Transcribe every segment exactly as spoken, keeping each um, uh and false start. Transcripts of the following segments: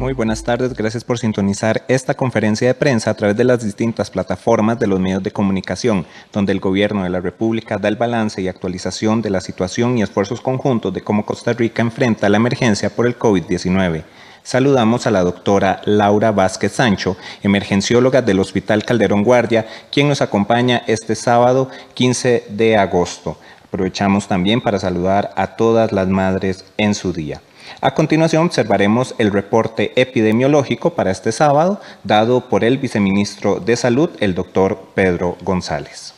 Muy buenas tardes, gracias por sintonizar esta conferencia de prensa a través de las distintas plataformas de los medios de comunicación, donde el Gobierno de la República da el balance y actualización de la situación y esfuerzos conjuntos de cómo Costa Rica enfrenta la emergencia por el COVID diecinueve. Saludamos a la doctora Laura Vázquez Sancho, emergencióloga del Hospital Calderón Guardia, quien nos acompaña este sábado quince de agosto. Aprovechamos también para saludar a todas las madres en su día. A continuación observaremos el reporte epidemiológico para este sábado, dado por el viceministro de Salud, el doctor Pedro González.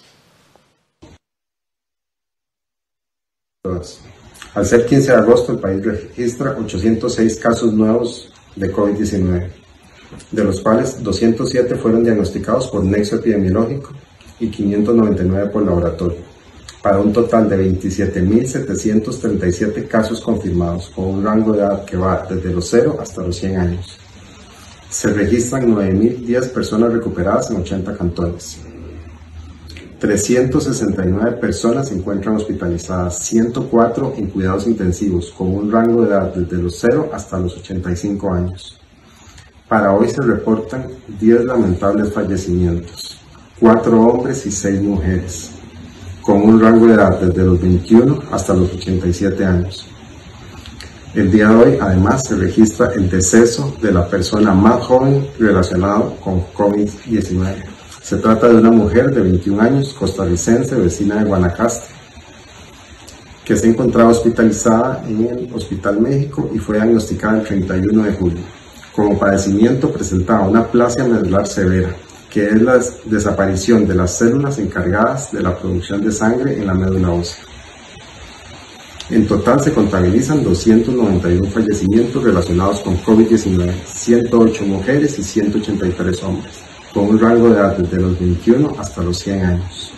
Al ser quince de agosto, el país registra ochocientos seis casos nuevos de COVID diecinueve, de los cuales doscientos siete fueron diagnosticados por nexo epidemiológico y quinientos noventa y nueve por laboratorio, para un total de veintisiete mil setecientos treinta y siete casos confirmados, con un rango de edad que va desde los cero hasta los cien años. Se registran nueve mil diez personas recuperadas en ochenta cantones. trescientas sesenta y nueve personas se encuentran hospitalizadas, ciento cuatro en cuidados intensivos, con un rango de edad desde los cero hasta los ochenta y cinco años. Para hoy se reportan diez lamentables fallecimientos, cuatro hombres y seis mujeres, con un rango de edad desde los veintiuno hasta los ochenta y siete años. El día de hoy, además, se registra el deceso de la persona más joven relacionado con COVID diecinueve. Se trata de una mujer de veintiún años, costarricense, vecina de Guanacaste, que se encontraba hospitalizada en el Hospital México y fue diagnosticada el treinta y uno de julio. Como padecimiento presentaba una aplasia medular severa, que es la desaparición de las células encargadas de la producción de sangre en la médula ósea. En total se contabilizan doscientos noventa y uno fallecimientos relacionados con COVID diecinueve, ciento ocho mujeres y ciento ochenta y tres hombres, con un rango de edad desde los veintiuno hasta los cien años.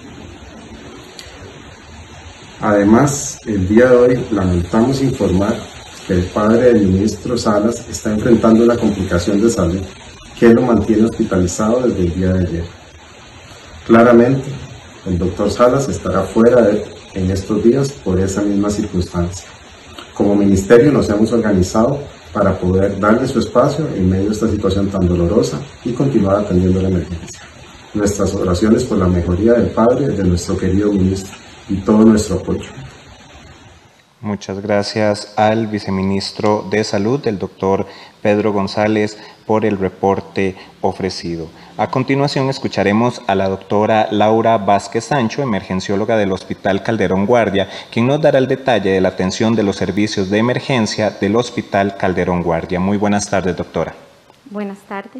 Además, el día de hoy lamentamos informar que el padre del ministro Salas está enfrentando una complicación de salud que lo mantiene hospitalizado desde el día de ayer. Claramente, el doctor Salas estará fuera de, en estos días por esa misma circunstancia. Como ministerio nos hemos organizado para poder darle su espacio en medio de esta situación tan dolorosa y continuar atendiendo la emergencia. Nuestras oraciones por la mejoría del padre de nuestro querido ministro y todo nuestro apoyo. Muchas gracias al viceministro de Salud, el doctor Pedro González, por el reporte ofrecido. A continuación escucharemos a la doctora Laura Vázquez Sancho, emergencióloga del Hospital Calderón Guardia, quien nos dará el detalle de la atención de los servicios de emergencia del Hospital Calderón Guardia. Muy buenas tardes, doctora. Buenas tardes.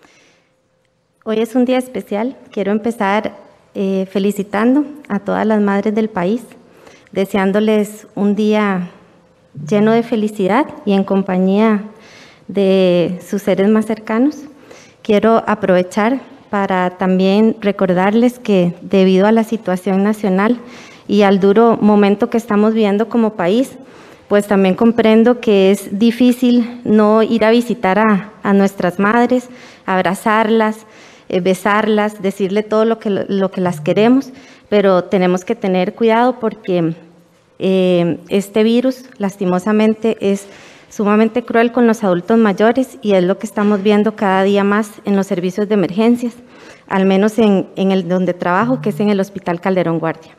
Hoy es un día especial. Quiero empezar eh, felicitando a todas las madres del país, deseándoles un día lleno de felicidad y en compañía de sus seres más cercanos. Quiero aprovechar para también recordarles que debido a la situación nacional y al duro momento que estamos viviendo como país, pues también comprendo que es difícil no ir a visitar a, a nuestras madres, abrazarlas, eh, besarlas, decirle todo lo que, lo que las queremos, pero tenemos que tener cuidado porque eh, este virus lastimosamente es sumamente cruel con los adultos mayores y es lo que estamos viendo cada día más en los servicios de emergencias, al menos en, en el donde trabajo, que es en el Hospital Calderón Guardia.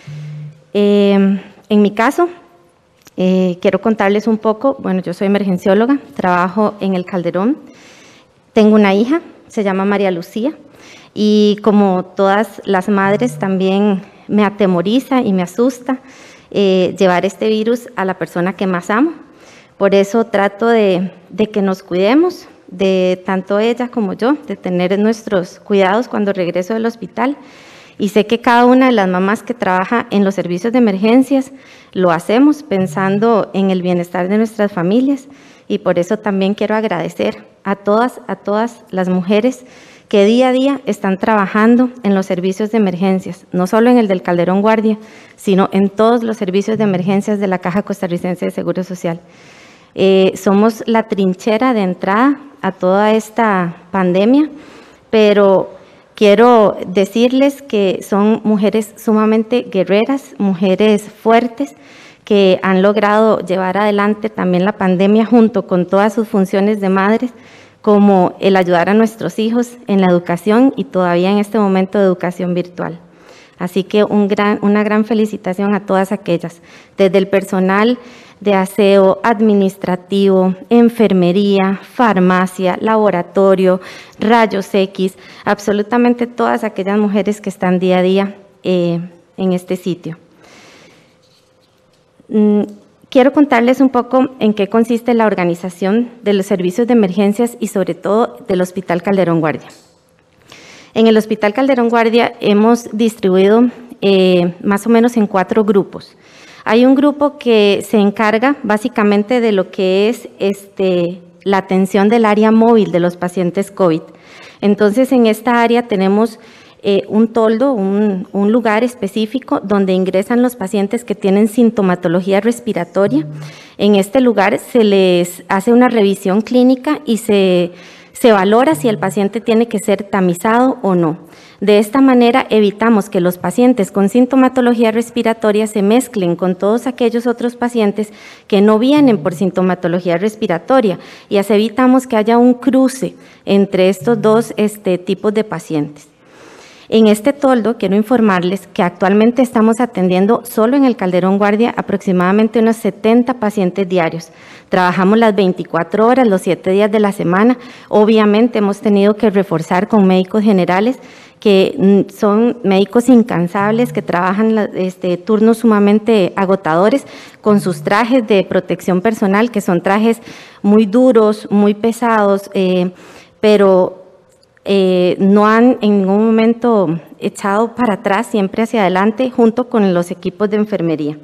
Eh, en mi caso, eh, quiero contarles un poco. Bueno, yo soy emergencióloga, trabajo en el Calderón, tengo una hija, se llama María Lucía, y como todas las madres también me atemoriza y me asusta eh, llevar este virus a la persona que más amo. Por eso trato de, de que nos cuidemos, de tanto ella como yo, de tener nuestros cuidados cuando regreso del hospital. Y sé que cada una de las mamás que trabaja en los servicios de emergencias lo hacemos pensando en el bienestar de nuestras familias. Y por eso también quiero agradecer a todas, a todas las mujeres que día a día están trabajando en los servicios de emergencias, no solo en el del Calderón Guardia, sino en todos los servicios de emergencias de la Caja Costarricense de Seguro Social. Eh, somos la trinchera de entrada a toda esta pandemia, pero quiero decirles que son mujeres sumamente guerreras, mujeres fuertes, que han logrado llevar adelante también la pandemia junto con todas sus funciones de madres, como el ayudar a nuestros hijos en la educación y todavía en este momento de educación virtual. Así que un gran, una gran felicitación a todas aquellas, desde el personal de aseo administrativo, enfermería, farmacia, laboratorio, rayos X, absolutamente todas aquellas mujeres que están día a día eh, en este sitio. Mm, quiero contarles un poco en qué consiste la organización de los servicios de emergencias y sobre todo del Hospital Calderón Guardia. En el Hospital Calderón Guardia hemos distribuido eh, más o menos en cuatro grupos. Hay un grupo que se encarga básicamente de lo que es este, la atención del área móvil de los pacientes COVID. Entonces, en esta área tenemos eh, un toldo, un, un lugar específico donde ingresan los pacientes que tienen sintomatología respiratoria. En este lugar se les hace una revisión clínica y se, se valora si el paciente tiene que ser tamizado o no. De esta manera evitamos que los pacientes con sintomatología respiratoria se mezclen con todos aquellos otros pacientes que no vienen por sintomatología respiratoria y así evitamos que haya un cruce entre estos dos este, tipos de pacientes. En este toldo quiero informarles que actualmente estamos atendiendo solo en el Calderón Guardia aproximadamente unos setenta pacientes diarios. Trabajamos las veinticuatro horas, los siete días de la semana. Obviamente hemos tenido que reforzar con médicos generales que son médicos incansables, que trabajan este, turnos sumamente agotadores con sus trajes de protección personal, que son trajes muy duros, muy pesados, eh, pero eh, no han en ningún momento echado para atrás, siempre hacia adelante, junto con los equipos de enfermería.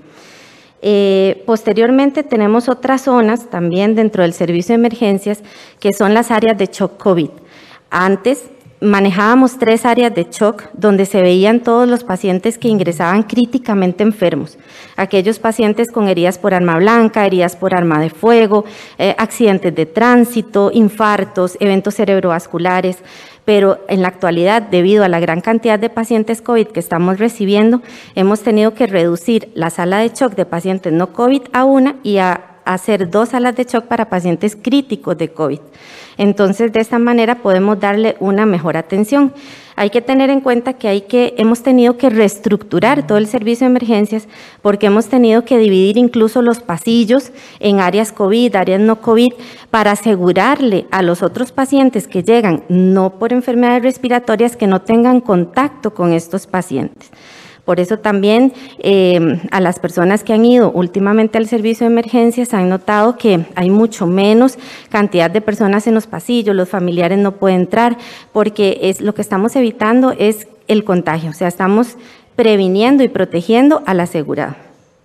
Eh, posteriormente tenemos otras zonas también dentro del servicio de emergencias, que son las áreas de shock COVID. Antes manejábamos tres áreas de shock donde se veían todos los pacientes que ingresaban críticamente enfermos. Aquellos pacientes con heridas por arma blanca, heridas por arma de fuego, eh, accidentes de tránsito, infartos, eventos cerebrovasculares. Pero en la actualidad, debido a la gran cantidad de pacientes COVID que estamos recibiendo, hemos tenido que reducir la sala de shock de pacientes no COVID a una y a hacer dos salas de shock para pacientes críticos de COVID. Entonces, de esta manera podemos darle una mejor atención. Hay que tener en cuenta que, hay que hemos tenido que reestructurar todo el servicio de emergencias porque hemos tenido que dividir incluso los pasillos en áreas COVID, áreas no COVID, para asegurarle a los otros pacientes que llegan no por enfermedades respiratorias que no tengan contacto con estos pacientes. Por eso también eh, a las personas que han ido últimamente al servicio de emergencias han notado que hay mucho menos cantidad de personas en los pasillos, los familiares no pueden entrar, porque es, lo que estamos evitando es el contagio, o sea, estamos previniendo y protegiendo al asegurado.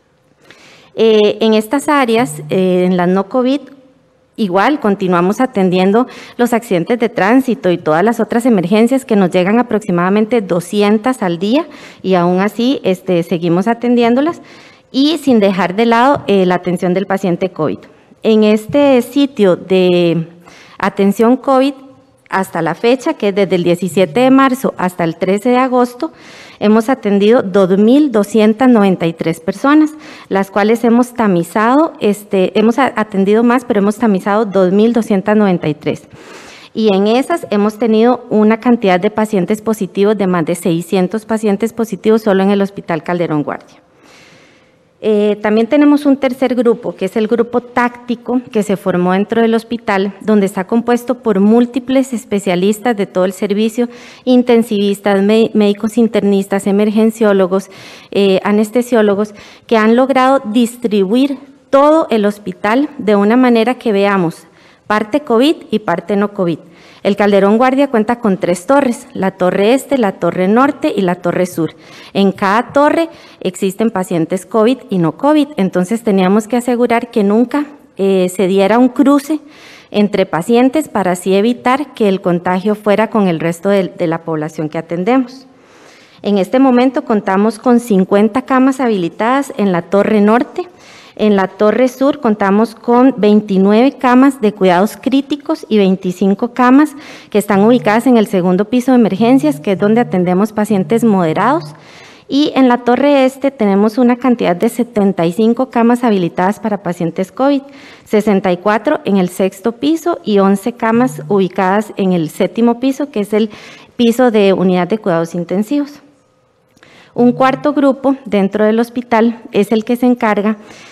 Eh, en estas áreas, eh, en las no COVID, igual continuamos atendiendo los accidentes de tránsito y todas las otras emergencias que nos llegan aproximadamente doscientas al día y aún así este, seguimos atendiéndolas y sin dejar de lado eh, la atención del paciente COVID. En este sitio de atención COVID, hasta la fecha, que es desde el diecisiete de marzo hasta el trece de agosto, hemos atendido dos mil doscientas noventa y tres personas, las cuales hemos tamizado, este, hemos atendido más, pero hemos tamizado dos mil doscientas noventa y tres. Y en esas hemos tenido una cantidad de pacientes positivos de más de seiscientos pacientes positivos solo en el Hospital Calderón Guardia. Eh, también tenemos un tercer grupo, que es el grupo táctico que se formó dentro del hospital, donde está compuesto por múltiples especialistas de todo el servicio, intensivistas, médicos internistas, emergenciólogos, eh, anestesiólogos, que han logrado distribuir todo el hospital de una manera que veamos parte COVID y parte no COVID. El Calderón Guardia cuenta con tres torres, la torre este, la torre norte y la torre sur. En cada torre existen pacientes COVID y no COVID, entonces teníamos que asegurar que nunca eh, se diera un cruce entre pacientes para así evitar que el contagio fuera con el resto de, de la población que atendemos. En este momento contamos con cincuenta camas habilitadas en la torre norte. En la torre sur contamos con veintinueve camas de cuidados críticos y veinticinco camas que están ubicadas en el segundo piso de emergencias, que es donde atendemos pacientes moderados. Y en la torre este tenemos una cantidad de setenta y cinco camas habilitadas para pacientes COVID, sesenta y cuatro en el sexto piso y once camas ubicadas en el séptimo piso, que es el piso de unidad de cuidados intensivos. Un cuarto grupo dentro del hospital es el que se encarga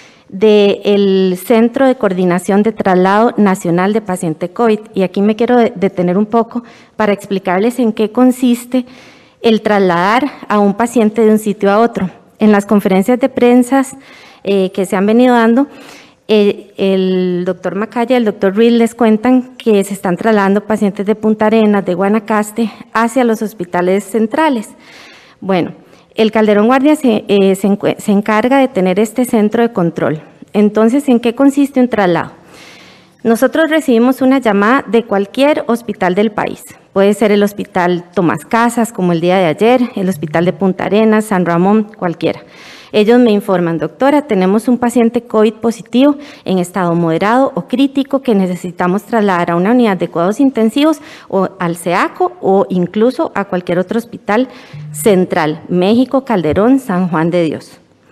del Centro de Coordinación de Traslado Nacional de Paciente COVID. Y aquí me quiero detener un poco para explicarles en qué consiste el trasladar a un paciente de un sitio a otro. En las conferencias de prensa eh, que se han venido dando, eh, el doctor Macaya y el doctor Reed les cuentan que se están trasladando pacientes de Punta Arenas, de Guanacaste, hacia los hospitales centrales. Bueno, el Calderón Guardia se, eh, se, se encarga de tener este centro de control. Entonces, ¿en qué consiste un traslado? Nosotros recibimos una llamada de cualquier hospital del país. Puede ser el Hospital Tomás Casas, como el día de ayer, el Hospital de Punta Arenas, San Ramón, cualquiera. Ellos me informan, doctora, tenemos un paciente COVID positivo en estado moderado o crítico que necesitamos trasladar a una unidad de cuidados intensivos o al SEACO o incluso a cualquier otro hospital central, México, Calderón, San Juan de Dios.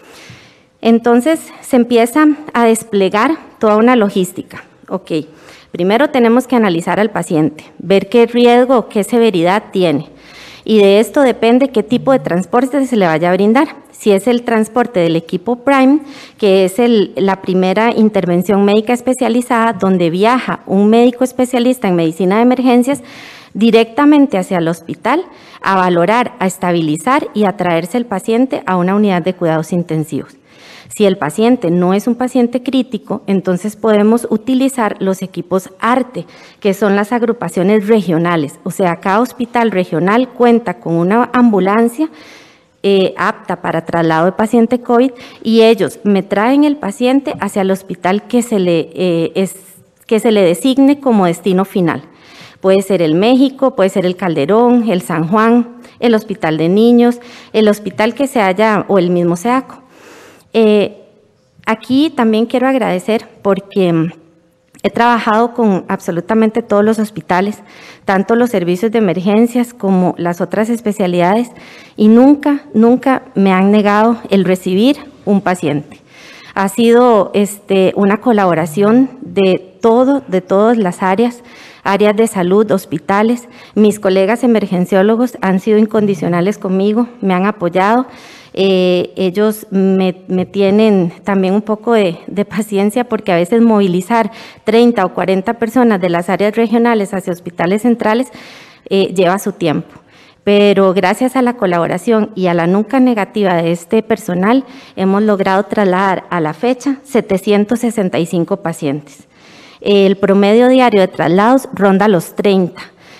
Entonces se empieza a desplegar toda una logística. Ok, primero tenemos que analizar al paciente, ver qué riesgo o qué severidad tiene. Y de esto depende qué tipo de transporte se le vaya a brindar. Si es el transporte del equipo Prime, que es el, la primera intervención médica especializada donde viaja un médico especialista en medicina de emergencias directamente hacia el hospital a valorar, a estabilizar y a traerse el paciente a una unidad de cuidados intensivos. Si el paciente no es un paciente crítico, entonces podemos utilizar los equipos ARTE, que son las agrupaciones regionales. O sea, cada hospital regional cuenta con una ambulancia eh, apta para traslado de paciente COVID y ellos me traen el paciente hacia el hospital que se le, eh, es, que se le designe como destino final. Puede ser el México, puede ser el Calderón, el San Juan, el Hospital de Niños, el hospital que se haya o el mismo SEACO. Eh, aquí también quiero agradecer porque he trabajado con absolutamente todos los hospitales, tanto los servicios de emergencias como las otras especialidades, y nunca, nunca me han negado el recibir un paciente. Ha sido este, una colaboración de todo, de todas las áreas, áreas de salud, hospitales. Mis colegas emergenciólogos han sido incondicionales conmigo, me han apoyado. Eh, ellos me, me tienen también un poco de, de paciencia porque a veces movilizar treinta o cuarenta personas de las áreas regionales hacia hospitales centrales eh, lleva su tiempo. Pero gracias a la colaboración y a la nunca negativa de este personal, hemos logrado trasladar a la fecha setecientos sesenta y cinco pacientes. El promedio diario de traslados ronda los treinta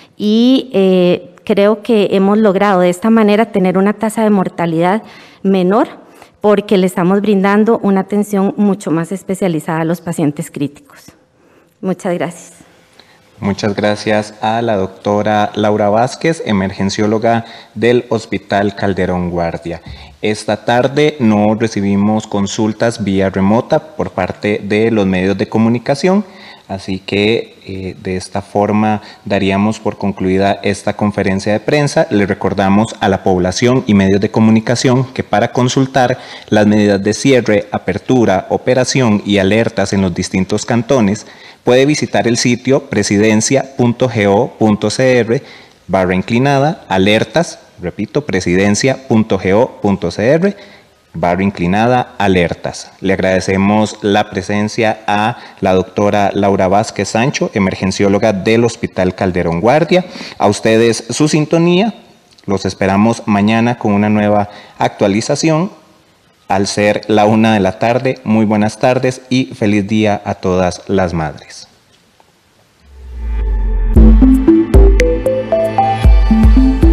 y eh, creo que hemos logrado de esta manera tener una tasa de mortalidad menor porque le estamos brindando una atención mucho más especializada a los pacientes críticos. Muchas gracias. Muchas gracias a la doctora Laura Vázquez, emergencióloga del Hospital Calderón Guardia. Esta tarde no recibimos consultas vía remota por parte de los medios de comunicación, así que eh, de esta forma daríamos por concluida esta conferencia de prensa. Le recordamos a la población y medios de comunicación que para consultar las medidas de cierre, apertura, operación y alertas en los distintos cantones, puede visitar el sitio presidencia punto go punto cr barra inclinada alertas, repito, presidencia punto go punto cr barra inclinada alertas. Le agradecemos la presencia a la doctora Laura Vázquez Sancho, emergencióloga del Hospital Calderón Guardia. A ustedes su sintonía. Los esperamos mañana con una nueva actualización. Al ser la una de la tarde, muy buenas tardes y feliz día a todas las madres.